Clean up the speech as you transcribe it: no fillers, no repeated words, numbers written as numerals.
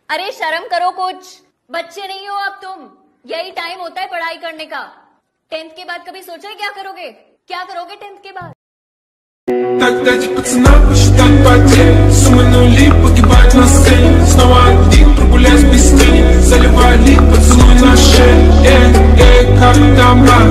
अरे शर्म करो कुछ, बच्चे नहीं हो अब तुम। यही टाइम होता है पढ़ाई करने का। 10th के बाद कभी सोचा है क्या करोगे? क्या करोगे 10th के बाद? Так дайте пацанам посчитать потери. Суммы нули погибать на сцене. Снова один прогуляюсь без тени. Заливай лик, поцелуй на шее. Как там